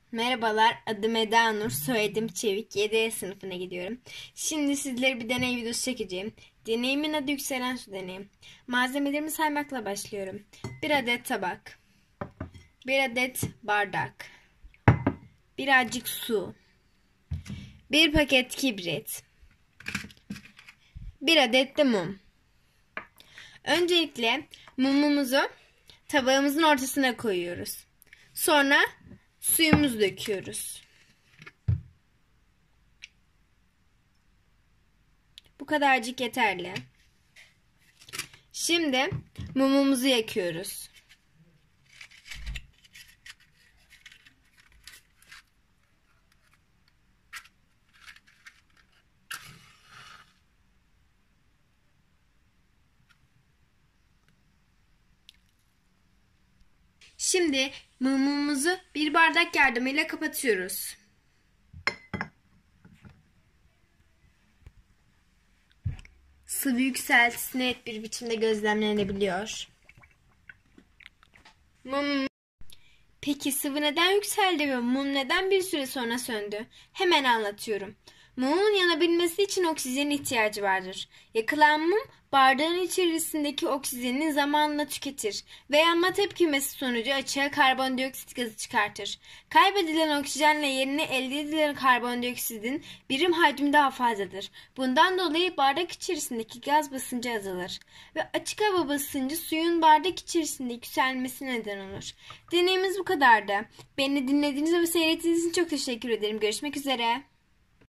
Merhabalar, adım Eda Nur, soyadım Çevik, 7 sınıfına gidiyorum. Şimdi sizlere bir deney videosu çekeceğim. Deneyimin adı yükselen su deneyi. Malzemelerimi saymakla başlıyorum. 1 adet tabak, 1 adet bardak, birazcık su, 1 paket kibrit, 1 adet de mum. Öncelikle mumumuzu tabağımızın ortasına koyuyoruz. Sonra suyumuzu döküyoruz. Bu kadarcık yeterli. Şimdi mumumuzu yakıyoruz. Şimdi mumumuzu bir bardak yardımıyla kapatıyoruz. Sıvı yükseltisi net bir biçimde gözlemlenebiliyor. Peki sıvı neden yükseldi ve mum neden bir süre sonra söndü? Hemen anlatıyorum. Mumun yanabilmesi için oksijenin ihtiyacı vardır. Yakılan mum bardağın içerisindeki oksijeni zamanla tüketir ve yanma tepkimesi sonucu açığa karbondioksit gazı çıkartır. Kaybedilen oksijenle yerine elde edilen karbondioksitin birim hacmi daha fazladır. Bundan dolayı bardak içerisindeki gaz basıncı azalır ve açık hava basıncı suyun bardak içerisinde yükselmesine neden olur. Deneyimiz bu kadardı. Beni dinlediğiniz ve seyrettiğiniz için çok teşekkür ederim. Görüşmek üzere.